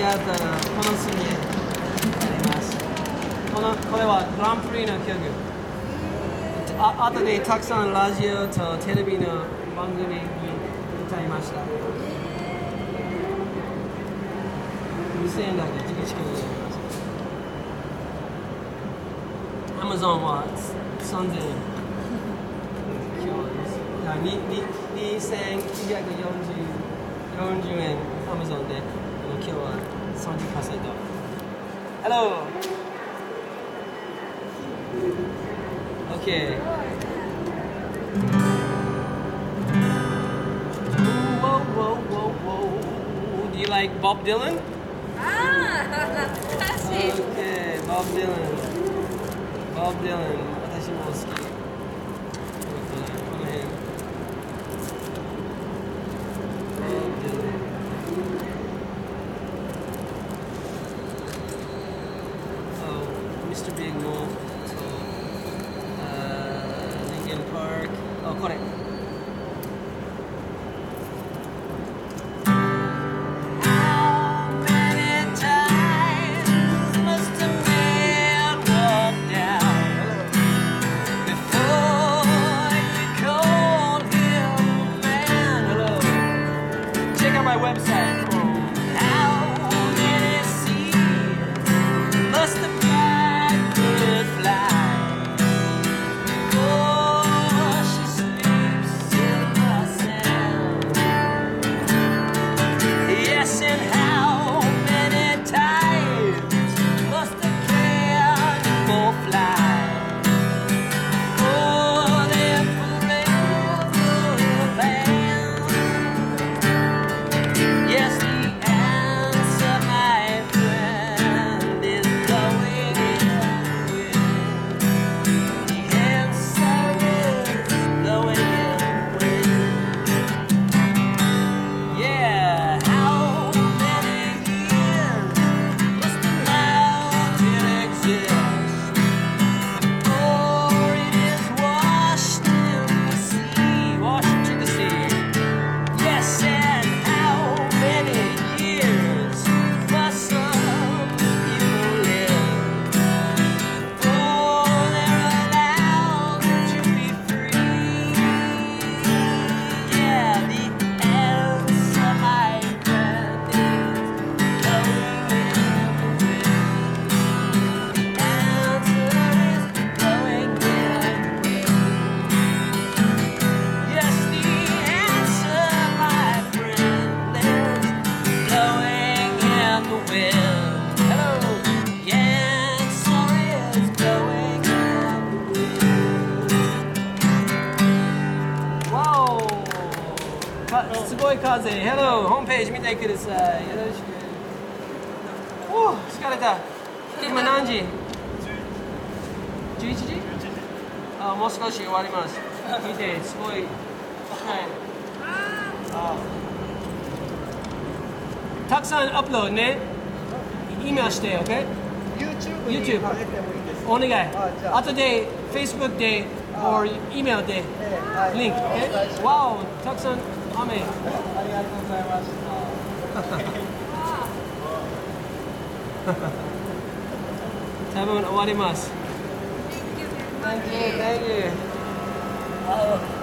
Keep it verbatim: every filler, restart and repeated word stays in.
アートのこの隅へあります。このこれはグランプリの曲。あ後でたくさんラジオとテレビの番組に歌いました。にせんえんだけチキチキになります。Amazon はさんぜんえん。今日はにせんきゅうひゃくよんじゅうえん Amazon で今日はさんじゅっパーセント。Hello! Okay. Whoa, whoa, whoa, whoa. Do you like Bob Dylan? Ah, that's it. Okay, Bob Dylan. Bob Dylan. 私も好き。この辺。Bob Dylan. Oh, Mister Big No. Park. Oh, これ。Check out my website. How many seas must the blackbird fly? Wow! すごい風。Hello! ホームページ見てください。よろしく。おお、疲れた。今何時 ?じゅういちじ? あ、もう少し終わります。見て、すごい。はい。あたくさんアップロードね。今して、OK? YouTube に YouTube 上げてもいいですか？ お願い。 あじゃあ後で Facebook で、or email で、 ええはいリンク。 お願いします OK? わお、たくさん雨。 ありがとうございました多分終わります。Thank you, thank you.